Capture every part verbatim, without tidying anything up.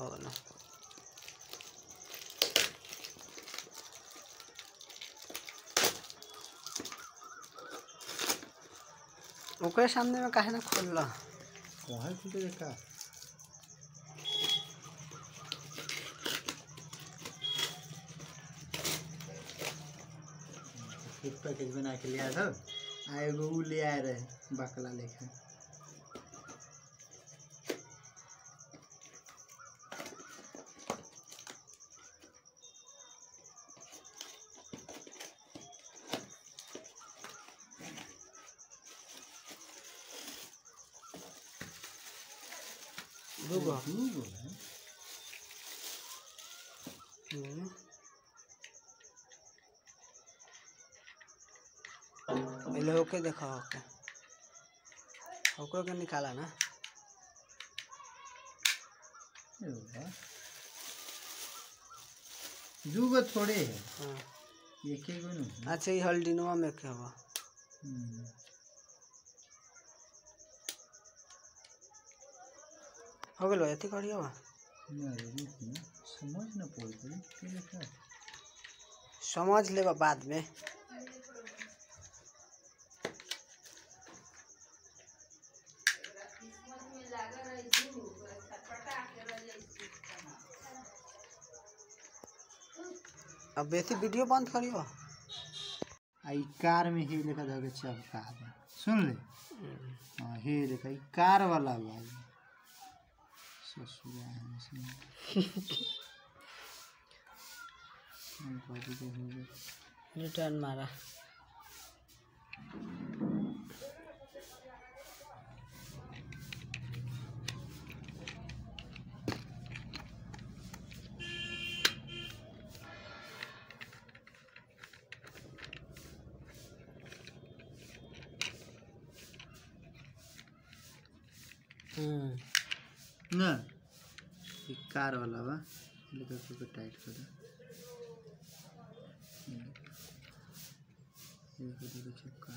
हो ना ओकरे सामने में काहे ना खोल ला वहाँ खुलते देखा एक पैकेज बना के लिया था आए वो ले आए रहे बकला लेकर दूगो दूगो पहले होके देखा होके ओकरो के निकाला ना दूगो थोड़े है हाँ एक ही गो नहीं अच्छा ये हल्दीनवा में क्या हुआ हो गलो एती करियो समझ ना पड़ समझ ले बाद में अब बेसी वीडियो बंद करियो आई कार में ही लेकर जाके चपका दे सुन ले हां हे लेकर ई कार वाला भाई ससुरा है से रिटर्न मारा हम्म ना ये कार वाला बा लेकर के टाइट कर दे ये कर दे चिपका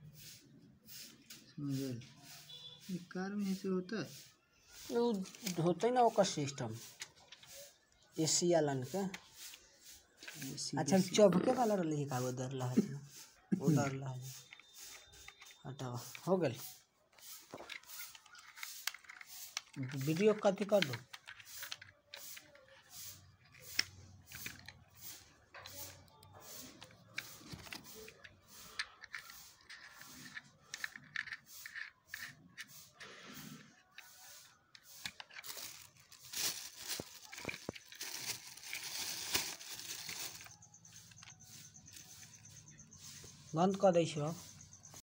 समझे ये कार में ऐसे होता है वो होता ही ना ओका सिस्टम एसी वालन के अच्छा चौबके वाला रही का वो डर ला है वो डर ला है हटाओ हो गल वीडियो कॉपी कर दो बंद कर दै छियो।